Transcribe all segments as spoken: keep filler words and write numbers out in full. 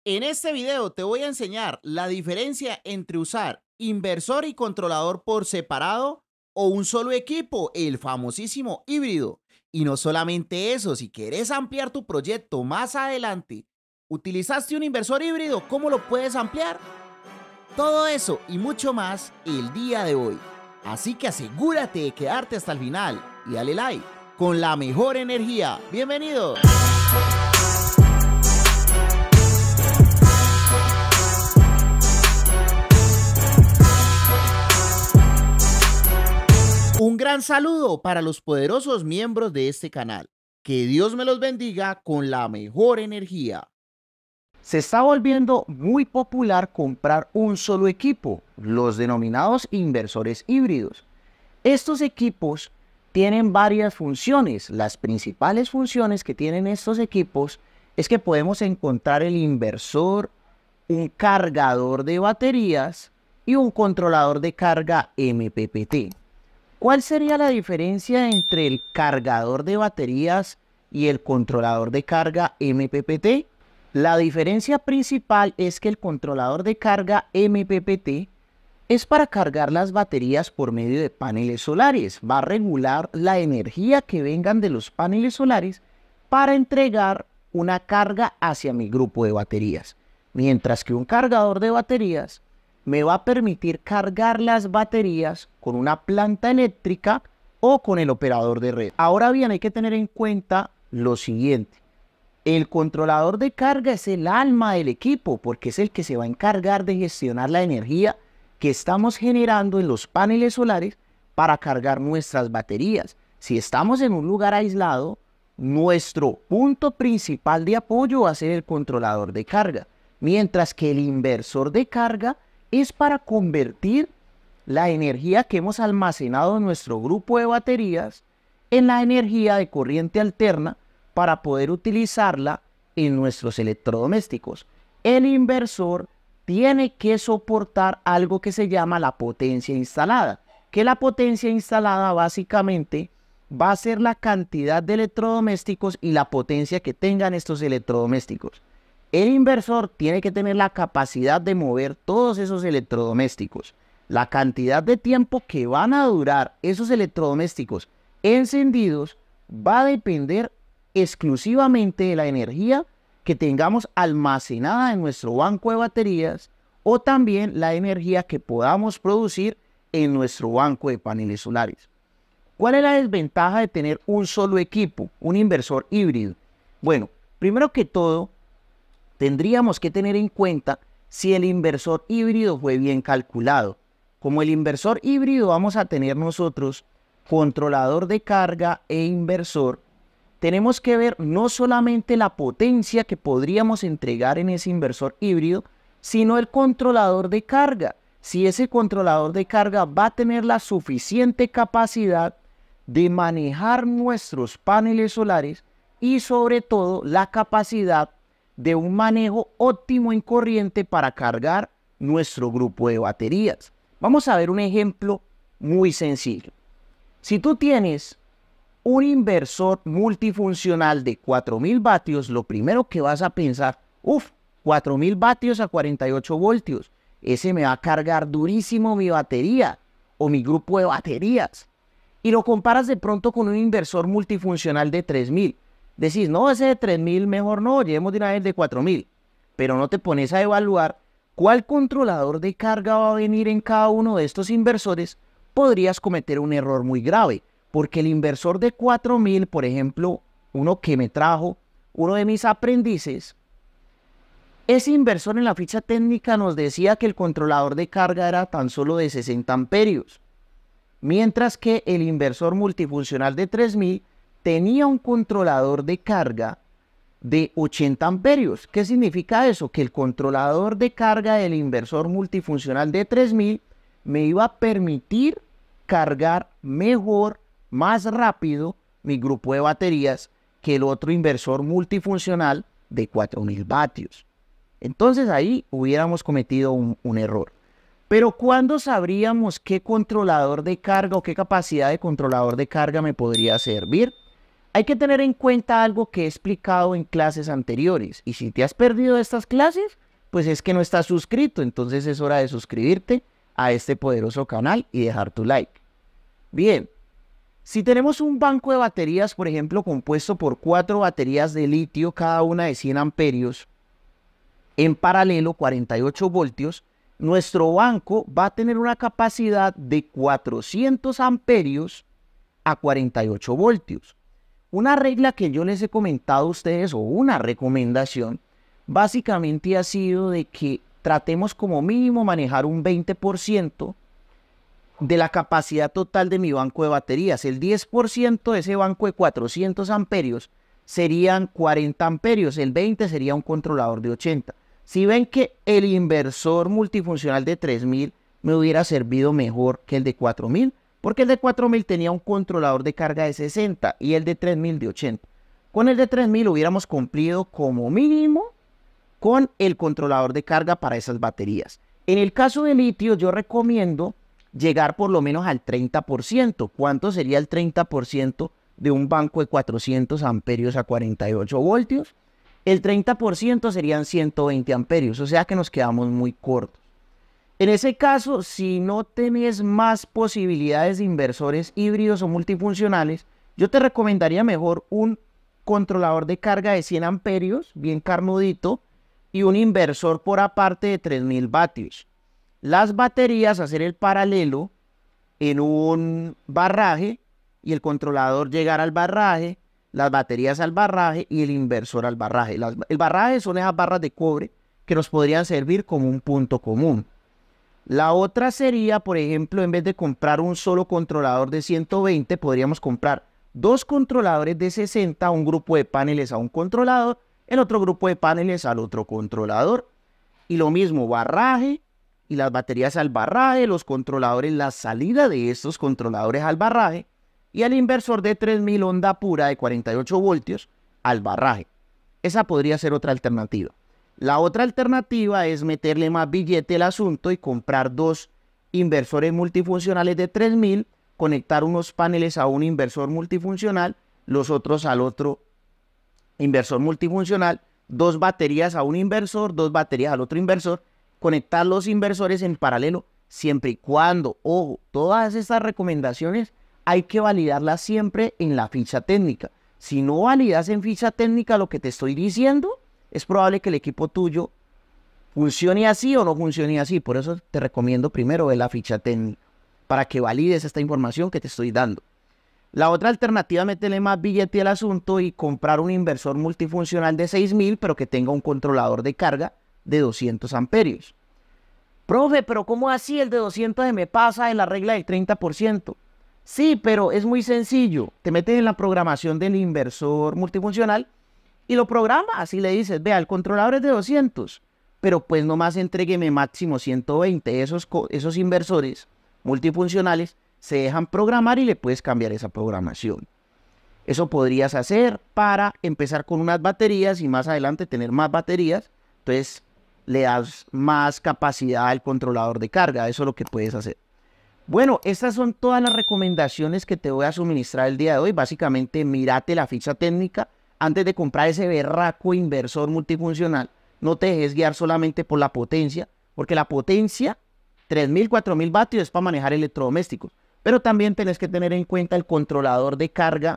En este video te voy a enseñar la diferencia entre usar inversor y controlador por separado o un solo equipo, el famosísimo híbrido. Y no solamente eso, si quieres ampliar tu proyecto más adelante, ¿utilizaste un inversor híbrido? ¿Cómo lo puedes ampliar? Todo eso y mucho más el día de hoy. Así que asegúrate de quedarte hasta el final y dale like con la mejor energía. ¡Bienvenido! Un gran saludo para los poderosos miembros de este canal. Que Dios me los bendiga con la mejor energía. Se está volviendo muy popular comprar un solo equipo, los denominados inversores híbridos. Estos equipos tienen varias funciones. Las principales funciones que tienen estos equipos es que podemos encontrar el inversor, un cargador de baterías y un controlador de carga M P P T. ¿Cuál sería la diferencia entre el cargador de baterías y el controlador de carga M P P T? La diferencia principal es que el controlador de carga M P P T es para cargar las baterías por medio de paneles solares. Va a regular la energía que vengan de los paneles solares para entregar una carga hacia mi grupo de baterías. Mientras que un cargador de baterías me va a permitir cargar las baterías con una planta eléctrica o con el operador de red. Ahora bien, hay que tener en cuenta lo siguiente. El controlador de carga es el alma del equipo porque es el que se va a encargar de gestionar la energía que estamos generando en los paneles solares para cargar nuestras baterías. Si estamos en un lugar aislado, nuestro punto principal de apoyo va a ser el controlador de carga, mientras que el inversor de carga es para convertir la energía que hemos almacenado en nuestro grupo de baterías en la energía de corriente alterna para poder utilizarla en nuestros electrodomésticos. El inversor tiene que soportar algo que se llama la potencia instalada, que la potencia instalada básicamente va a ser la cantidad de electrodomésticos y la potencia que tengan estos electrodomésticos. El inversor tiene que tener la capacidad de mover todos esos electrodomésticos. La cantidad de tiempo que van a durar esos electrodomésticos encendidos va a depender exclusivamente de la energía que tengamos almacenada en nuestro banco de baterías o también la energía que podamos producir en nuestro banco de paneles solares. ¿Cuál es la desventaja de tener un solo equipo, un inversor híbrido? Bueno, primero que todo, tendríamos que tener en cuenta si el inversor híbrido fue bien calculado. Como el inversor híbrido vamos a tener nosotros controlador de carga e inversor, tenemos que ver no solamente la potencia que podríamos entregar en ese inversor híbrido, sino el controlador de carga. Si ese controlador de carga va a tener la suficiente capacidad de manejar nuestros paneles solares y sobre todo la capacidad de un manejo óptimo en corriente para cargar nuestro grupo de baterías. Vamos a ver un ejemplo muy sencillo. Si tú tienes un inversor multifuncional de cuatro mil vatios, lo primero que vas a pensar, uff, cuatro mil vatios a cuarenta y ocho voltios, ese me va a cargar durísimo mi batería o mi grupo de baterías. Y lo comparas de pronto con un inversor multifuncional de tres mil. Decís, no, ese de tres mil mejor no, llevemos de una vez de cuatro mil. Pero no te pones a evaluar cuál controlador de carga va a venir en cada uno de estos inversores. Podrías cometer un error muy grave, porque el inversor de cuatro mil, por ejemplo, uno que me trajo, uno de mis aprendices, ese inversor en la ficha técnica nos decía que el controlador de carga era tan solo de sesenta amperios, mientras que el inversor multifuncional de tres mil tenía un controlador de carga de ochenta amperios. ¿Qué significa eso? Que el controlador de carga del inversor multifuncional de tres mil me iba a permitir cargar mejor, más rápido mi grupo de baterías que el otro inversor multifuncional de cuatro mil vatios. Entonces ahí hubiéramos cometido un, un error. Pero ¿cuándo sabríamos qué controlador de carga o qué capacidad de controlador de carga me podría servir? Hay que tener en cuenta algo que he explicado en clases anteriores, y si te has perdido estas clases, pues es que no estás suscrito, entonces es hora de suscribirte a este poderoso canal y dejar tu like. Bien, si tenemos un banco de baterías, por ejemplo, compuesto por cuatro baterías de litio, cada una de cien amperios, en paralelo cuarenta y ocho voltios, nuestro banco va a tener una capacidad de cuatrocientos amperios a cuarenta y ocho voltios. Una regla que yo les he comentado a ustedes, o una recomendación, básicamente ha sido de que tratemos como mínimo manejar un veinte por ciento de la capacidad total de mi banco de baterías. El diez por ciento de ese banco de cuatrocientos amperios serían cuarenta amperios, el veinte sería un controlador de ochenta. Si ven que el inversor multifuncional de tres mil me hubiera servido mejor que el de cuatro mil, porque el de cuatro mil tenía un controlador de carga de sesenta y el de tres mil de ochenta. Con el de tres mil hubiéramos cumplido como mínimo con el controlador de carga para esas baterías. En el caso de litio, yo recomiendo llegar por lo menos al treinta por ciento. ¿Cuánto sería el treinta por ciento de un banco de cuatrocientos amperios a cuarenta y ocho voltios? El treinta por ciento serían ciento veinte amperios, o sea que nos quedamos muy cortos. En ese caso, si no tenés más posibilidades de inversores híbridos o multifuncionales, yo te recomendaría mejor un controlador de carga de cien amperios, bien carnudito, y un inversor por aparte de tres mil vatios. Las baterías, hacer el paralelo en un barraje y el controlador llegar al barraje, las baterías al barraje y el inversor al barraje. Las, el barraje son esas barras de cobre que nos podrían servir como un punto común. La otra sería, por ejemplo, en vez de comprar un solo controlador de ciento veinte, podríamos comprar dos controladores de sesenta, un grupo de paneles a un controlador, el otro grupo de paneles al otro controlador. Y lo mismo, barraje y las baterías al barraje, los controladores, la salida de estos controladores al barraje y el inversor de tres mil onda pura de cuarenta y ocho voltios al barraje. Esa podría ser otra alternativa. La otra alternativa es meterle más billete al asunto y comprar dos inversores multifuncionales de tres mil, conectar unos paneles a un inversor multifuncional, los otros al otro inversor multifuncional, dos baterías a un inversor, dos baterías al otro inversor, conectar los inversores en paralelo, siempre y cuando, ojo, todas estas recomendaciones hay que validarlas siempre en la ficha técnica. Si no validas en ficha técnica lo que te estoy diciendo, es probable que el equipo tuyo funcione así o no funcione así. Por eso te recomiendo primero ver la ficha técnica, para que valides esta información que te estoy dando. La otra alternativa es meterle más billete al asunto y comprar un inversor multifuncional de seis mil, pero que tenga un controlador de carga de doscientos amperios. Profe, pero ¿cómo así el de doscientos se me pasa en la regla del treinta por ciento? Sí, pero es muy sencillo. Te metes en la programación del inversor multifuncional y lo programas y le dices, vea, el controlador es de doscientos, pero pues nomás entrégueme máximo ciento veinte. Esos, esos inversores multifuncionales se dejan programar y le puedes cambiar esa programación. Eso podrías hacer para empezar con unas baterías y más adelante tener más baterías. Entonces le das más capacidad al controlador de carga. Eso es lo que puedes hacer. Bueno, estas son todas las recomendaciones que te voy a suministrar el día de hoy. Básicamente, mírate la ficha técnica antes de comprar ese berraco inversor multifuncional. No te dejes guiar solamente por la potencia, porque la potencia, tres mil, cuatro mil vatios, es para manejar electrodomésticos. Pero también tenés que tener en cuenta el controlador de carga,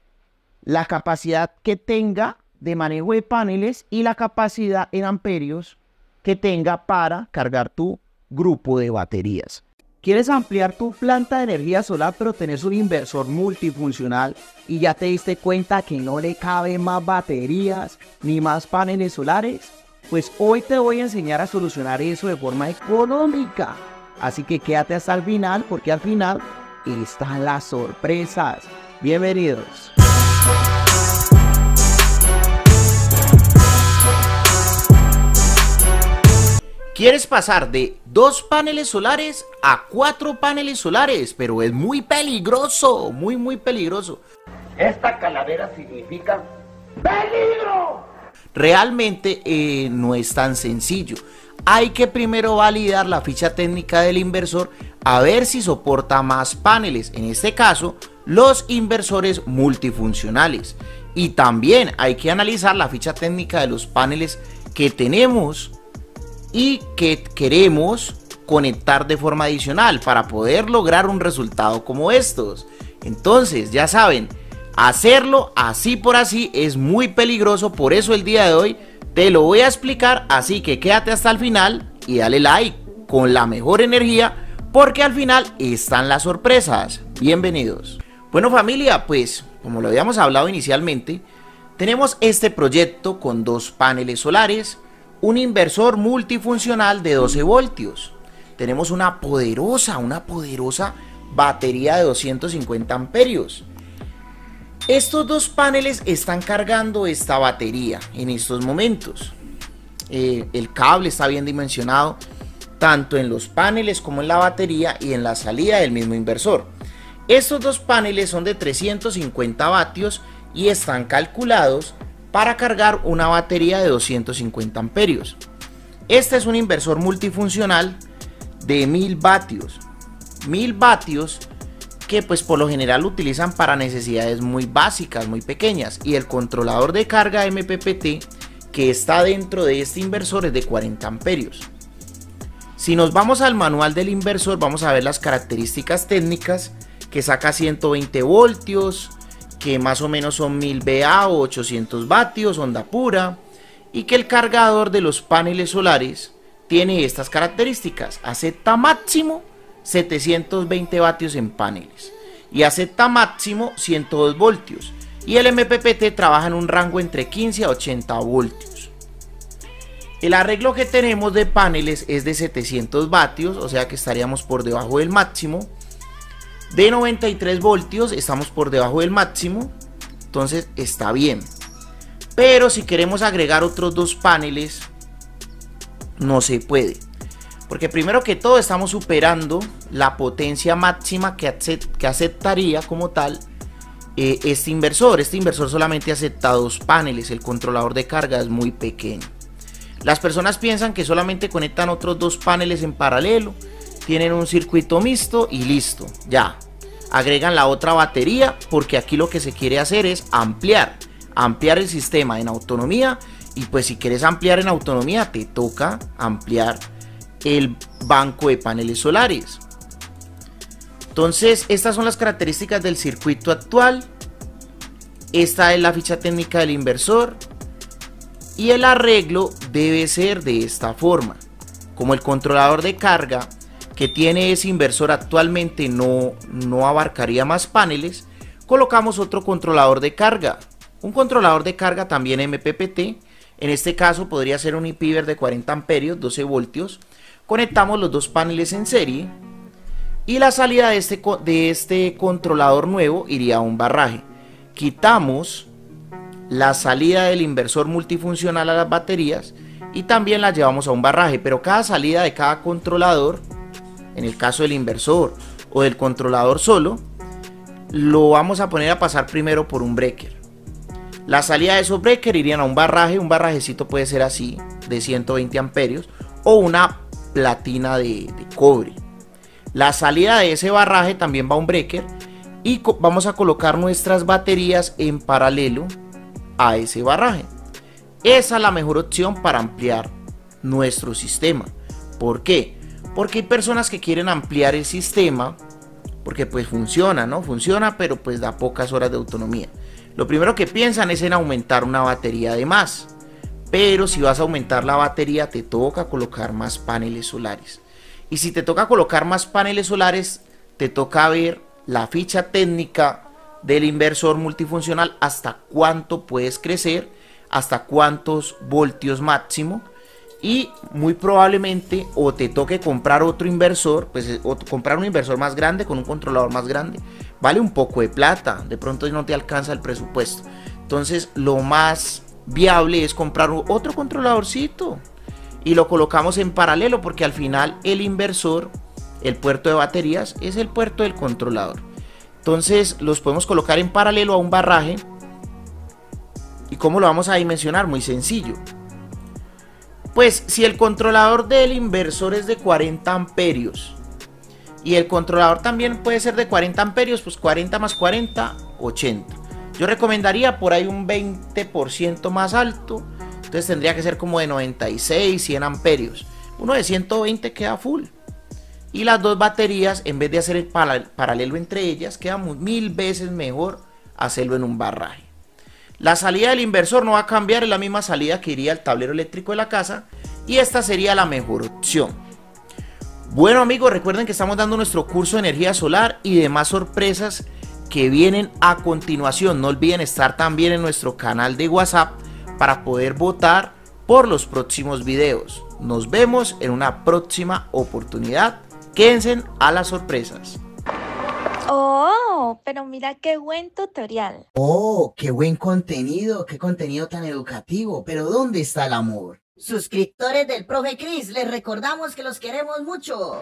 la capacidad que tenga de manejo de paneles y la capacidad en amperios que tenga para cargar tu grupo de baterías. ¿Quieres ampliar tu planta de energía solar pero tenés un inversor multifuncional y ya te diste cuenta que no le caben más baterías ni más paneles solares? Pues hoy te voy a enseñar a solucionar eso de forma económica. Así que quédate hasta el final, porque al final están las sorpresas. Bienvenidos. ¿Quieres pasar de dos paneles solares a cuatro paneles solares? Pero es muy peligroso, muy muy peligroso. Esta calavera significa peligro. Realmente eh, no es tan sencillo. Hay que primero validar la ficha técnica del inversor a ver si soporta más paneles. En este caso, los inversores multifuncionales. Y también hay que analizar la ficha técnica de los paneles que tenemos y que queremos conectar de forma adicional para poder lograr un resultado como estos. Entonces, ya saben, hacerlo así por así es muy peligroso, por eso el día de hoy te lo voy a explicar, así que quédate hasta el final y dale like con la mejor energía, porque al final están las sorpresas. Bienvenidos. Bueno familia, pues como lo habíamos hablado inicialmente, tenemos este proyecto con dos paneles solares, un inversor multifuncional de doce voltios, tenemos una poderosa, una poderosa batería de doscientos cincuenta amperios. Estos dos paneles están cargando esta batería en estos momentos. Eh, el cable está bien dimensionado tanto en los paneles como en la batería y en la salida del mismo inversor. Estos dos paneles son de trescientos cincuenta vatios y están calculados para cargar una batería de doscientos cincuenta amperios. Este es un inversor multifuncional de mil vatios. mil vatios que pues por lo general lo utilizan para necesidades muy básicas, muy pequeñas, y el controlador de carga M P P T que está dentro de este inversor es de cuarenta amperios. Si nos vamos al manual del inversor, vamos a ver las características técnicas, que saca ciento veinte voltios, que más o menos son mil V A o ochocientos vatios, onda pura, y que el cargador de los paneles solares tiene estas características: acepta máximo setecientos veinte vatios en paneles y acepta máximo ciento dos voltios, y el M P P T trabaja en un rango entre quince a ochenta voltios. El arreglo que tenemos de paneles es de setecientos vatios, o sea que estaríamos por debajo del máximo. De noventa y tres voltios estamos por debajo del máximo, entonces está bien. Pero si queremos agregar otros dos paneles, no se puede, porque primero que todo estamos superando la potencia máxima que, acept que aceptaría como tal eh, este inversor. Este inversor solamente acepta dos paneles, el controlador de carga es muy pequeño. Las personas piensan que solamente conectan otros dos paneles en paralelo, tienen un circuito mixto y listo, ya. Agregan la otra batería, porque aquí lo que se quiere hacer es ampliar, ampliar el sistema en autonomía, y pues si quieres ampliar en autonomía te toca ampliar el banco de paneles solares. Entonces estas son las características del circuito actual. Esta es la ficha técnica del inversor y el arreglo debe ser de esta forma. Como el controlador de carga que tiene ese inversor actualmente no, no abarcaría más paneles, colocamos otro controlador de carga, un controlador de carga también M P P T. En este caso podría ser un I P I V E R de cuarenta amperios, doce voltios. Conectamos los dos paneles en serie y la salida de este, de este controlador nuevo iría a un barraje. Quitamos la salida del inversor multifuncional a las baterías y también la llevamos a un barraje, pero cada salida de cada controlador, en el caso del inversor o del controlador solo, lo vamos a poner a pasar primero por un breaker. La salida de esos breakers irían a un barraje. Un barrajecito puede ser así, de ciento veinte amperios, o una platina de, de cobre. La salida de ese barraje también va a un breaker y vamos a colocar nuestras baterías en paralelo a ese barraje. Esa es la mejor opción para ampliar nuestro sistema. ¿Por qué? Porque hay personas que quieren ampliar el sistema porque pues funciona, ¿no? Funciona, pero pues da pocas horas de autonomía. Lo primero que piensan es en aumentar una batería de más, pero si vas a aumentar la batería te toca colocar más paneles solares. Y si te toca colocar más paneles solares, te toca ver la ficha técnica del inversor multifuncional, hasta cuánto puedes crecer, hasta cuántos voltios máximo, y muy probablemente o te toque comprar otro inversor, pues o comprar un inversor más grande con un controlador más grande. Vale un poco de plata, de pronto no te alcanza el presupuesto. Entonces lo más viable es comprar otro controladorcito y lo colocamos en paralelo, porque al final el inversor, el puerto de baterías, es el puerto del controlador. Entonces los podemos colocar en paralelo a un barraje. ¿Y cómo lo vamos a dimensionar? Muy sencillo. Pues si el controlador del inversor es de cuarenta amperios Y el controlador también puede ser de cuarenta amperios, pues cuarenta más cuarenta, ochenta. Yo recomendaría por ahí un veinte por ciento más alto, entonces tendría que ser como de noventa y seis, cien amperios. Uno de ciento veinte queda full. Y las dos baterías, en vez de hacer el paralelo entre ellas, queda mil veces mejor hacerlo en un barraje. La salida del inversor no va a cambiar, es la misma salida que iría al tablero eléctrico de la casa, y esta sería la mejor opción. Bueno amigos, recuerden que estamos dando nuestro curso de energía solar y demás sorpresas que vienen a continuación. No olviden estar también en nuestro canal de WhatsApp para poder votar por los próximos videos. Nos vemos en una próxima oportunidad. Quédense a las sorpresas. Oh, pero mira qué buen tutorial. Oh, qué buen contenido, qué contenido tan educativo. Pero ¿dónde está el amor? Suscriptores del profe Cris, les recordamos que los queremos mucho.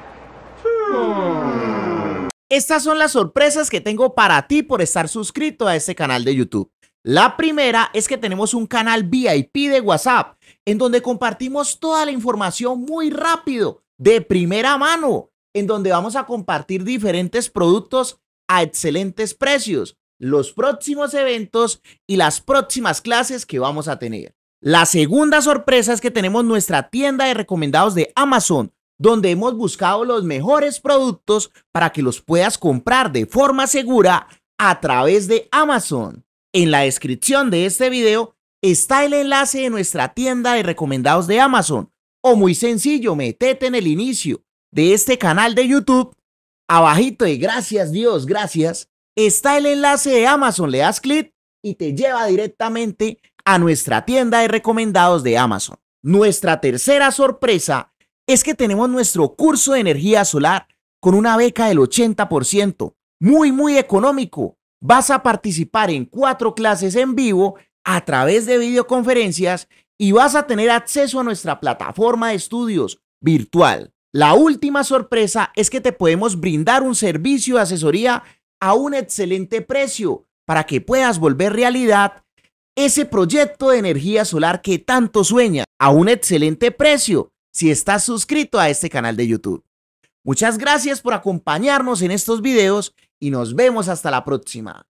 Estas son las sorpresas que tengo para ti por estar suscrito a este canal de YouTube. La primera es que tenemos un canal V I P de WhatsApp en donde compartimos toda la información muy rápido, de primera mano, en donde vamos a compartir diferentes productos a excelentes precios, los próximos eventos y las próximas clases que vamos a tener. La segunda sorpresa es que tenemos nuestra tienda de recomendados de Amazon, donde hemos buscado los mejores productos para que los puedas comprar de forma segura a través de Amazon. En la descripción de este video está el enlace de nuestra tienda de recomendados de Amazon, o muy sencillo, metete en el inicio de este canal de YouTube, abajito de gracias Dios, gracias, está el enlace de Amazon, le das clic y te lleva directamente a nuestra tienda de recomendados de Amazon. Nuestra tercera sorpresa es que tenemos nuestro curso de energía solar con una beca del ochenta por ciento, muy muy económico. Vas a participar en cuatro clases en vivo a través de videoconferencias y vas a tener acceso a nuestra plataforma de estudios virtual. La última sorpresa es que te podemos brindar un servicio de asesoría a un excelente precio para que puedas volver realidad ese proyecto de energía solar que tanto sueñas a un excelente precio si estás suscrito a este canal de YouTube. Muchas gracias por acompañarnos en estos videos y nos vemos hasta la próxima.